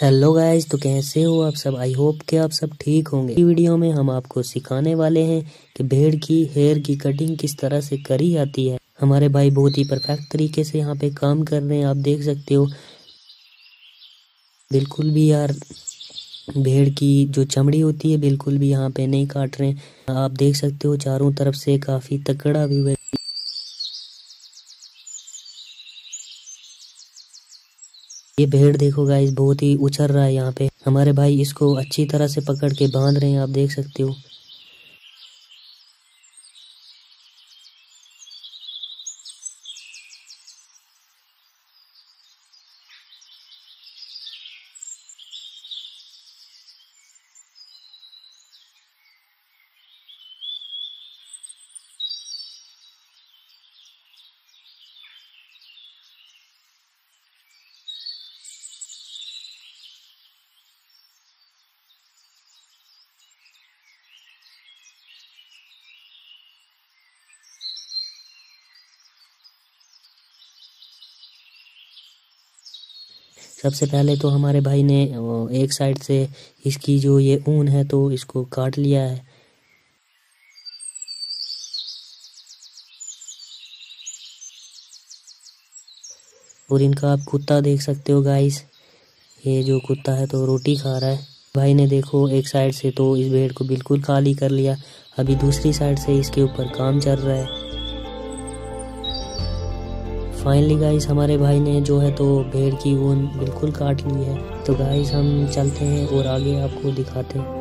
Hello guys, तो कैसे हो आप सब। आई होप कि आप सब ठीक होंगे। इस वीडियो में हम आपको सिखाने वाले हैं कि भेड़ की हेयर की कटिंग किस तरह से करी जाती है। हमारे भाई बहुत ही परफेक्ट तरीके से यहाँ पे काम कर रहे हैं, आप देख सकते हो। बिल्कुल भी यार भेड़ की जो चमड़ी होती है बिल्कुल भी यहाँ पे नहीं काट रहे हैं। आप देख सकते हो चारों तरफ से काफी तगड़ा व्यू है। ये भेड़ देखो गाइस, बहुत ही उछल रहा है यहाँ पे। हमारे भाई इसको अच्छी तरह से पकड़ के बांध रहे हैं, आप देख सकते हो। सबसे पहले तो हमारे भाई ने एक साइड से इसकी जो ये ऊन है तो इसको काट लिया है। और इनका आप कुत्ता देख सकते हो गाइस, ये जो कुत्ता है तो रोटी खा रहा है। भाई ने देखो एक साइड से तो इस भेड़ को बिल्कुल खाली कर लिया, अभी दूसरी साइड से इसके ऊपर काम चल रहा है। फाइनली गाइस हमारे भाई ने जो है तो भेड़ की ऊन बिल्कुल काट ली है। तो गाइस हम चलते हैं और आगे आपको दिखाते हैं।